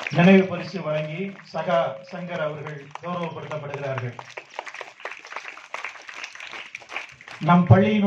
நினைவு பரிசு வழங்கி சகா சங்கர் அவர்கள் கௌரவப்படுத்தப்படுகிறார்கள். நம் பள்ளியின்